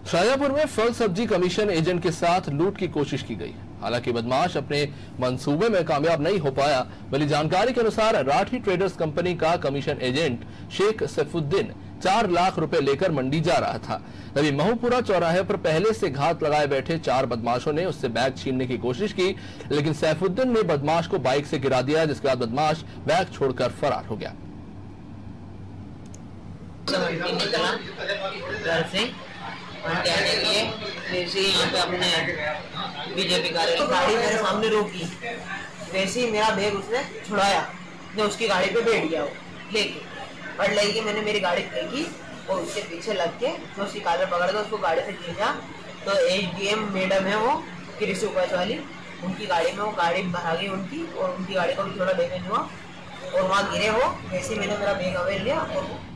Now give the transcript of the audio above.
शाजापुर में फल सब्जी कमीशन एजेंट के साथ लूट की कोशिश की गई। हालांकि बदमाश अपने मंसूबे में कामयाब नहीं हो पाया। मिली जानकारी के अनुसार राठी ट्रेडर्स कंपनी का कमीशन एजेंट शेख सैफुद्दीन 4 लाख रुपए लेकर मंडी जा रहा था। तभी महूपुरा चौराहे पर पहले से घात लगाए बैठे 4 बदमाशों ने उससे बैग छीनने की कोशिश की, लेकिन सैफुद्दीन ने बदमाश को बाइक से गिरा दिया, जिसके बाद बदमाश बैग छोड़कर फरार हो गया। वैसे ही यहाँ पे अपने बीजेपी कार्यालय गाड़ी मेरे सामने रोकी, वैसे ही मेरा बैग उसने छुड़ाया, मैं उसकी गाड़ी पे बैठ गया लेके, और लेके मैंने मेरी गाड़ी फेंकी और उसके पीछे लग के मैं उसकी कॉलर पकड़ कर उसको गाड़ी से खींचा। तो एसडीएम मैडम है वो कृषि उपज वाली, उनकी गाड़ी में वो गाड़ी भागी उनकी, और उनकी गाड़ी को भी थोड़ा डैमेज हुआ और वहाँ गिरे वो। वैसे ही मैंने मेरा बैग अवेयर लिया और